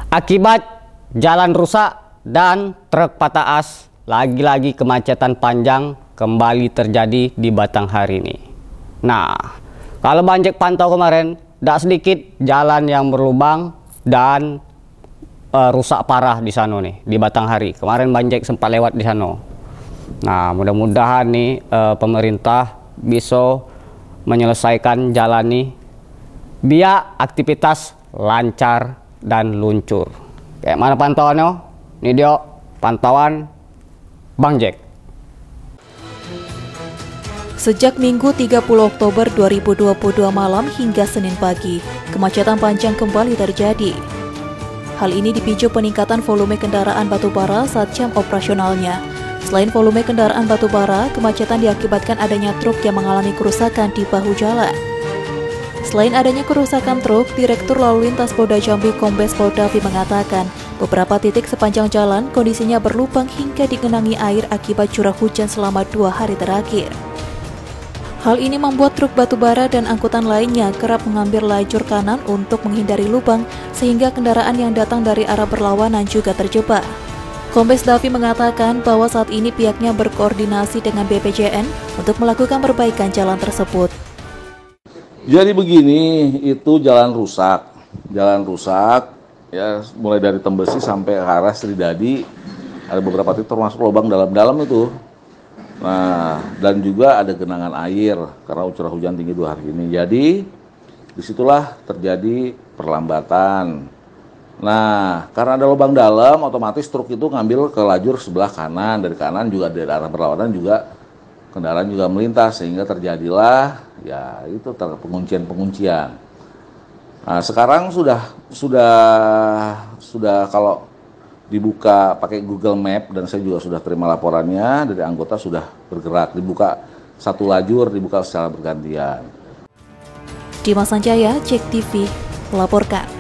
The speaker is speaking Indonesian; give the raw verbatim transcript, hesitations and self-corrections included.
Akibat jalan rusak dan truk patah as, lagi-lagi kemacetan panjang kembali terjadi di Batanghari ini. Nah, kalau Banjek pantau kemarin, tidak sedikit jalan yang berlubang dan uh, rusak parah di sana nih, di Batanghari. Kemarin Banjek sempat lewat di sana. Nah, mudah-mudahan nih uh, pemerintah bisa menyelesaikan jalan nih, biar aktivitas lancar dan luncur. Kayak mana pantauannya? Ini dia pantauan Bang Jack. Sejak Minggu tiga puluh Oktober dua ribu dua puluh dua malam hingga Senin pagi, kemacetan panjang kembali terjadi. Hal ini dipicu peningkatan volume kendaraan batubara saat jam operasionalnya. Selain volume kendaraan batubara, kemacetan diakibatkan adanya truk yang mengalami kerusakan di bahu jalan. Selain adanya kerusakan truk, Direktur Lalu Lintas Polda Jambi Kombes Pol Davi mengatakan beberapa titik sepanjang jalan kondisinya berlubang hingga digenangi air akibat curah hujan selama dua hari terakhir. Hal ini membuat truk batubara dan angkutan lainnya kerap mengambil lajur kanan untuk menghindari lubang, sehingga kendaraan yang datang dari arah berlawanan juga terjebak. Kombes Davi mengatakan bahwa saat ini pihaknya berkoordinasi dengan B P J N untuk melakukan perbaikan jalan tersebut. Jadi begini, itu jalan rusak, jalan rusak, ya mulai dari Tembesi sampai ke arah Sridadi, ada beberapa titik termasuk lubang dalam-dalam itu. Nah, dan juga ada genangan air karena curah hujan tinggi dua hari ini. Jadi disitulah terjadi perlambatan. Nah, karena ada lubang dalam, otomatis truk itu ngambil ke lajur sebelah kanan, dari kanan juga dari arah berlawanan juga kendaraan juga melintas, sehingga terjadilah ya itu penguncian-penguncian. Nah, sekarang sudah sudah sudah kalau dibuka pakai Google Map, dan saya juga sudah terima laporannya dari anggota, sudah bergerak, dibuka satu lajur, dibuka secara bergantian. Dimas Sanjaya, Cek T V, melaporkan.